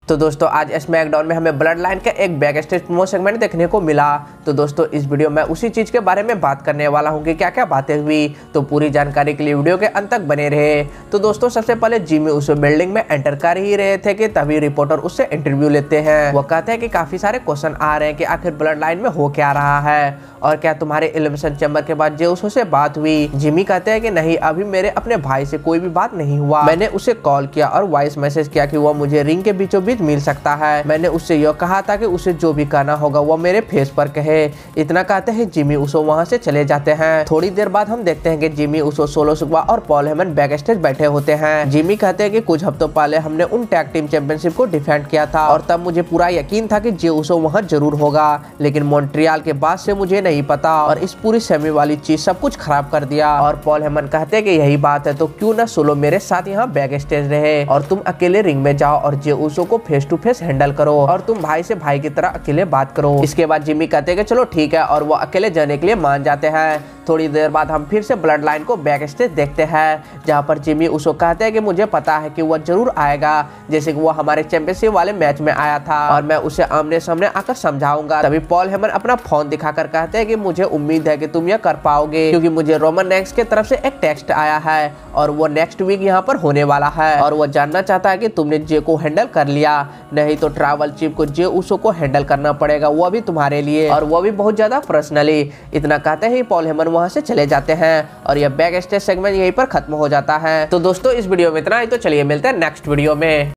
तो दोस्तों आज स्मैकडाउन में हमें ब्लड लाइन का एक बैक स्टेज प्रोमो सेगमेंट देखने को मिला। तो दोस्तों इस वीडियो में उसी चीज के बारे में बात करने वाला हूँ कि क्या क्या बातें हुई। तो पूरी जानकारी के लिए वीडियो के अंत तक बने रहे। तो दोस्तों सबसे पहले जिमी उसो बिल्डिंग में एंटर कर ही रहे थे कि तभी रिपोर्टर उससे इंटरव्यू लेते हैं। वो कहते हैं कि काफी सारे क्वेश्चन आ रहे हैं कि आखिर ब्लड लाइन में हो क्या रहा है और क्या तुम्हारे एलिमिनेशन चैम्बर के बाद जे उसो से बात हुई। जिमी कहते हैं कि नहीं, अभी मेरे अपने भाई से कोई भी बात नहीं हुआ। मैंने उसे कॉल किया और वॉइस मैसेज किया कि वो मुझे रिंग के बीचों बीच मिल सकता है। मैंने उससे यह कहा था कि उसे जो भी कहना होगा वो मेरे फेस पर कहे। इतना कहते हैं जिमी उसो वहां से चले जाते हैं। थोड़ी देर बाद हम देखते हैं कि जिमी उसो, सोलो सिग्मा और पॉल हेमन बैक स्टेज बैठे होते हैं। जिमी कहते हैं कि कुछ हफ्तों पहले हमने उन टैग टीम चैंपियनशिप को डिफेंड किया था और तब मुझे पूरा यकीन था कि जे उसो वहां जरूर होगा, लेकिन मॉन्ट्रियल के बाद से मुझे नहीं पता और इस पूरी सेमी वाली चीज सब कुछ खराब कर दिया। और पॉल हेमन कहते हैं कि यही बात है तो क्यों ना सोलो मेरे साथ यहाँ बैक स्टेज रहे और तुम अकेले रिंग में जाओ और जे उसो को फेस टू फेस हैंडल करो और तुम भाई से भाई की तरह अकेले बात करो। इसके बाद जिमी कहते हैं कि चलो ठीक है और वो अकेले जाने के लिए मान जाते हैं। थोड़ी देर बाद हम फिर से ब्लड लाइन को बैक स्टेज देखते हैं जहाँ पर जिमी उसो कहते हैं कि मुझे पता है कि वो जरूर आएगा, जैसे कि वो हमारे चैंपियनशिप वाले मैच में आया था और मैं उसे आमने सामने आकर समझाऊंगा। तभी पॉल हेमन अपना फोन दिखाकर कहते हैं कि मुझे उम्मीद है कि तुम यह कर पाओगे क्योंकि मुझे रोमन रेंस की तरफ से एक टेक्स्ट आया है और वो नेक्स्ट वीक यहाँ पर होने वाला है और वो जानना चाहता है कि तुमने जे को हैंडल कर लिया, नहीं तो ट्रैवल चीफ को जे उसो को हैंडल करना पड़ेगा, वो भी तुम्हारे लिए और वो भी बहुत ज्यादा पर्सनली। इतना कहते ही पॉल हेमन वहां से चले जाते हैं और यह बैक स्टेज सेगमेंट यहीं पर खत्म हो जाता है। तो दोस्तों इस वीडियो में इतना ही। तो चलिए मिलते हैं नेक्स्ट वीडियो में।